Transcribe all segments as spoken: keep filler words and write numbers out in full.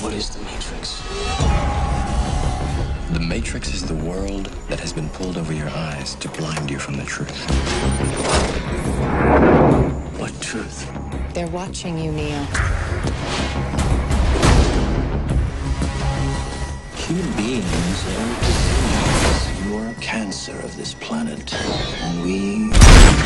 What is the Matrix? The Matrix is the world that has been pulled over your eyes to blind you from the truth. What truth? They're watching you, Neo. Human beings are disease. You are a cancer of this planet. And we...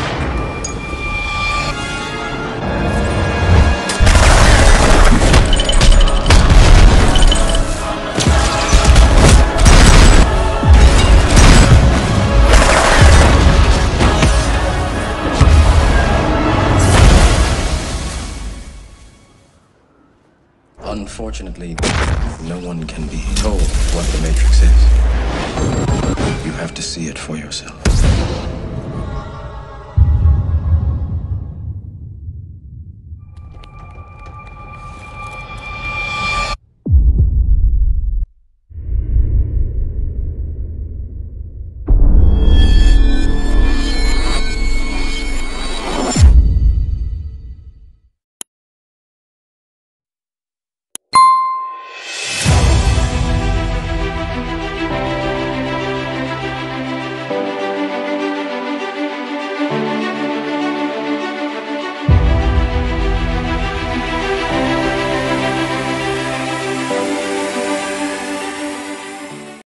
Unfortunately, no one can be told what the Matrix is. You have to see it for yourself.